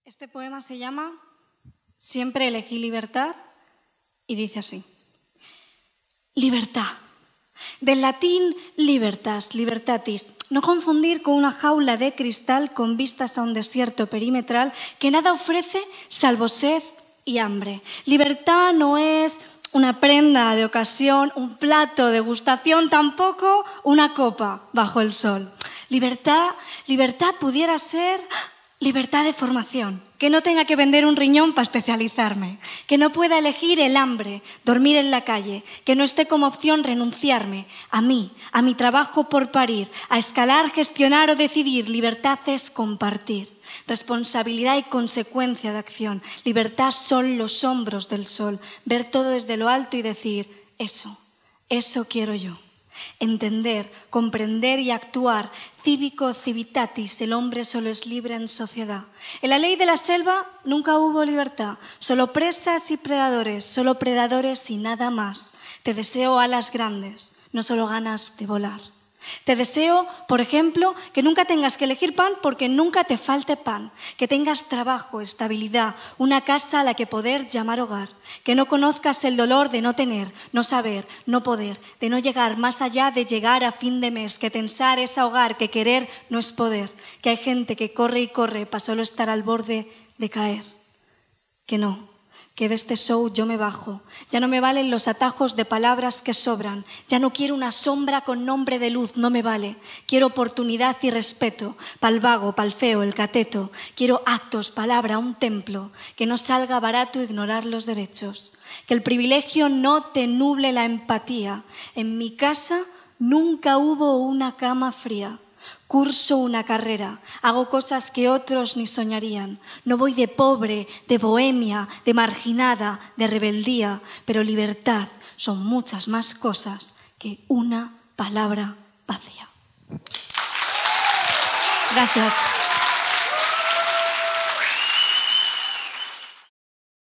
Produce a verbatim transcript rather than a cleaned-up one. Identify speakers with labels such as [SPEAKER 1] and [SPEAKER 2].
[SPEAKER 1] Este poema se llama Siempre elegí libertad y dice así. Libertad. Del latín libertas, libertatis. No confundir con una jaula de cristal con vistas a un desierto perimetral que nada ofrece salvo sed y hambre. Libertad no es una prenda de ocasión, un plato de gustación, tampoco una copa bajo el sol. Libertad, libertad pudiera ser libertad de formación, que no tenga que vender un riñón para especializarme, que no pueda elegir el hambre, dormir en la calle, que no esté como opción renunciarme a mí, a mi trabajo por parir, a escalar, gestionar o decidir. Libertad es compartir, responsabilidad y consecuencia de acción. Libertad son los hombros del sol, ver todo desde lo alto y decir, eso, eso quiero yo. Entender, comprender y actuar, cívico civitatis, el hombre solo es libre en sociedad. En la ley de la selva nunca hubo libertad, solo presas y predadores, solo predadores y nada más. Te deseo alas grandes, no solo ganas de volar. Te deseo, por ejemplo, que nunca tengas que elegir pan porque nunca te falte pan, que tengas trabajo, estabilidad, una casa a la que poder llamar hogar, que no conozcas el dolor de no tener, no saber, no poder, de no llegar más allá de llegar a fin de mes, que tensar es ahogar, que querer no es poder, que hay gente que corre y corre para solo estar al borde de caer, que no. Que de este show yo me bajo, ya no me valen los atajos de palabras que sobran, ya no quiero una sombra con nombre de luz, no me vale, quiero oportunidad y respeto, pa'l vago, pa'l feo, el cateto, quiero actos, palabra, un templo, que no salga barato ignorar los derechos, que el privilegio no te nuble la empatía, en mi casa nunca hubo una cama fría. Curso una carrera, hago cosas que otros ni soñarían. No voy de pobre, de bohemia, de marginada, de rebeldía, pero libertad son muchas más cosas que una palabra vacía. Gracias.